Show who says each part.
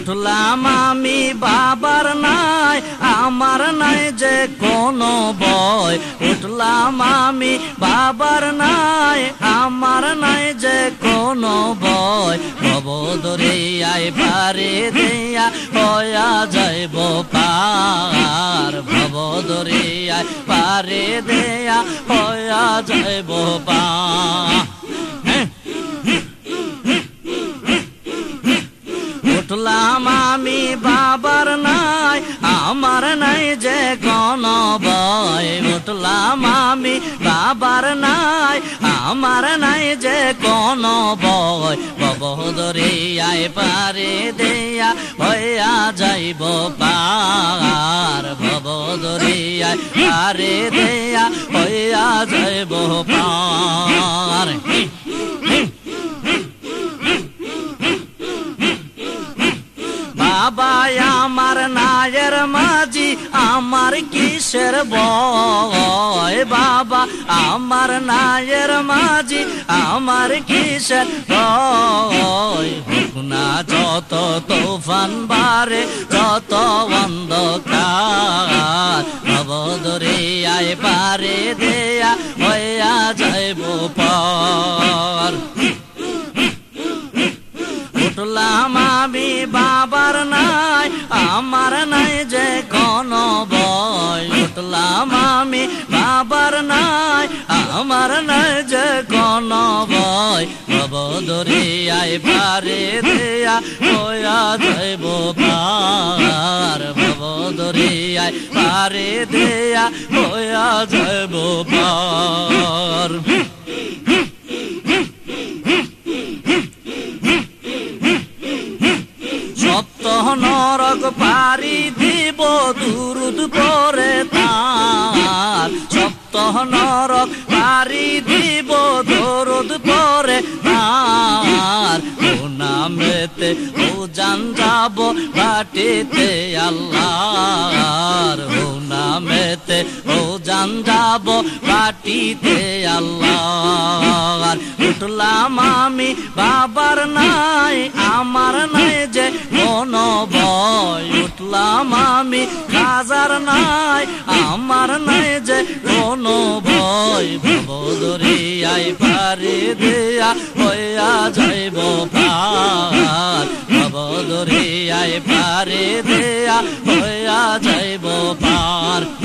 Speaker 1: উঠলাম আমি বাবার নাই আমার নাই যে কোনো ভয় উঠলাম আমি বাবার নাই আমার নাই যে কোনো ভয় ভব দরিয়ায় পারে দিয়া হইয়া যাইব পার ভব দরিয়ায় পারে দেয়া হইয়া যাইব পার উঠলাম আমি বাবার নাই আমার নাই যে কোনো ভয় উঠলাম আমি বাবার নাই আমার নাই যে কোনো ভয় ভব দরিয়ায় পারে দেয়া হইয়া যাইব পার ভব দরিয়ায় পারে দেয়া হইয়া যাইব পার বাবা আমার নায়ের মাঝি আমার কিসের ভয় বাবা আমার নায়ের মাঝি আমার কিসের ভয় হোক না যত তুফান বারে যত অন্ধকার ভব দরিয়ায় পারে দেয়া হইয়া যাইব পার উঠলাম আমি বাবার নাই আমার নাই যে কোনো ভয় উঠলাম আমি বাবার নাই আমার নাই যে কোনো ভয় ভব দরিয়ায় পারে দেয়া হইয়া যাইব পার ভব দরিয়ায় পারে দেয়া হইয়া যাইব পার সপ্ত নরক পারি দিব দুরুদ পরে তার সপ্ত নরক পারি দিব দুরুদ পরে তার ও নামেতে ও জান যাব বাটিতে আল্লাহর ও নামেতে ও জান যাব বাটিতে আল্লাহর উঠলাম আমি বাবার নাই আমার নাই যে কোনো ভয় উঠলাম আমি খাজার নাই আমার নাই যে কোনো ভয় ভব দরিয়ায় পারে দেয়া হইয়া যাইব পার ভব দরিয়ায় পারে দেয়া হইয়া যাইব পার